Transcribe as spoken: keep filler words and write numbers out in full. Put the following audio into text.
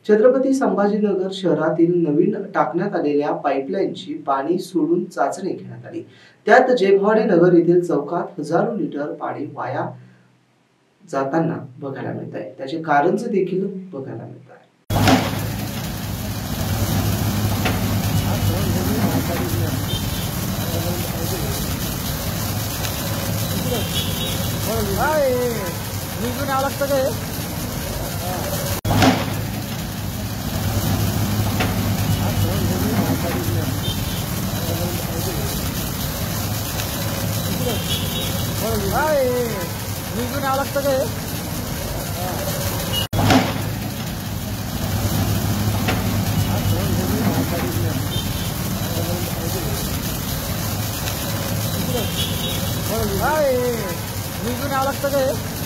छत्रपती संभाजीनगर शहरातील नवीन टाकण्यात आलेल्या पाईपलाईनची पाणी सोडून चाचणी घेण्यात आली। त्यात जयभवानी नगर येथील चौकात हजारो लिटर पाणी वाया जाताना बघायला मिळत आहे। त्याचे कारण देखील बघायला मिळत आहे। निघून यावं लागतं काय? निघून यावं लागतं काय? निघून यावं लागतं काय?